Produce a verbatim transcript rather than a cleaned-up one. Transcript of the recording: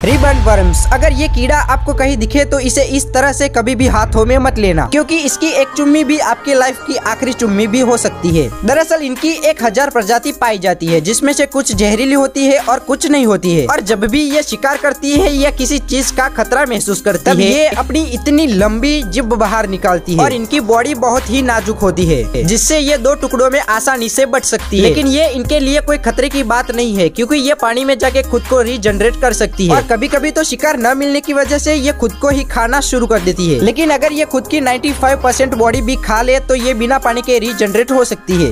Ribbon worms. अगर ये कीड़ा आपको कहीं दिखे तो इसे इस तरह से कभी भी हाथों में मत लेना, क्योंकि इसकी एक चुम्मी भी आपकी लाइफ की आखिरी चुम्मी भी हो सकती है। दरअसल इनकी एक हजार प्रजाति पाई जाती है, जिसमें से कुछ जहरीली होती है और कुछ नहीं होती है। और जब भी ये शिकार करती है या किसी चीज का खतरा महसूस करती है, ये अपनी इतनी लंबी जिब बाहर निकालती है और इनकी बॉडी बहुत ही नाजुक होती है, जिससे ये दो टुकड़ों में आसानी से बच सकती है। लेकिन ये इनके लिए कोई खतरे की बात नहीं है, क्योंकि ये पानी में जाके खुद को रीजनरेट कर सकती है। और कभी कभी तो शिकार न मिलने की वजह से ये खुद को ही खाना शुरू कर देती है। लेकिन अगर ये खुद की पचानवे परसेंट बॉडी भी खा ले तो ये बिना पानी के रीजनरेट हो सकती है।